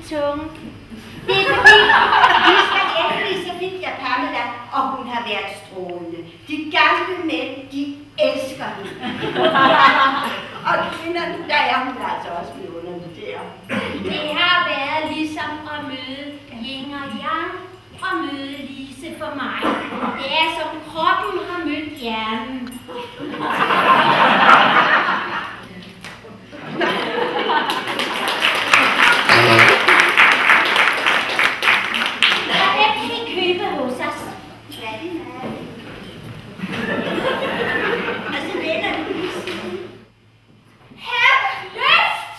tunge. Det er fordi, Lisbeth endelig så fik jeg Pamela, og hun har været strålende. De gamle mænd, de elsker hende. Og kvinderne, der er hun altså også vidunderlig der. Det har været ligesom at møde Yin og Yang og møde Lise for mig. Det er som kroppen har mødt hjernen. Hvad kan I købe hos os? Hvad er det, mad? Altså, vender du lige siden? Her løft!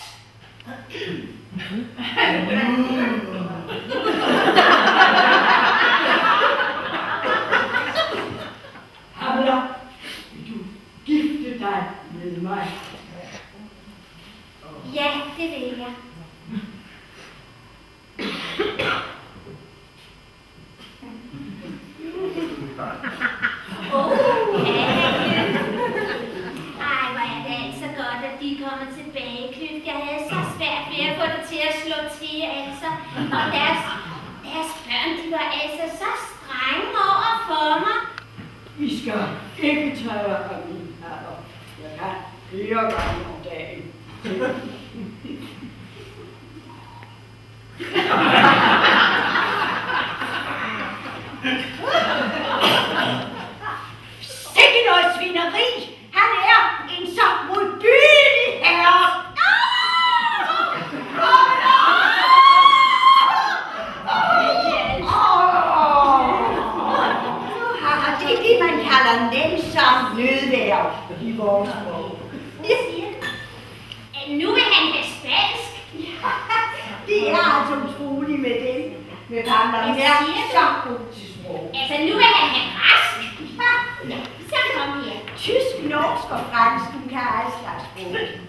Pamela, vil du gifte dig med mig? Ja, det vil jeg. Ej, hvor er det altså godt, at de kommer tilbage, Klyft. Jeg havde så svært ved at få det til at slå til, altså. Og deres børn, de var altså så strenge over for mig. I skal ikke tage jer af min alder. Jeg kan 4 gange om dagen. Sikke noget svineri! Han er en så modbydelig herre! Det er det, man kalder nænsom nødvær i vores sprog. Nu vil han have spansk. Det er altså utroligt med det. Med Pamela, hun er så god til sprog. Altså, nu vil han have rask. Så kom her. Tysk, norsk og fransk, hun kan alle slags sprog.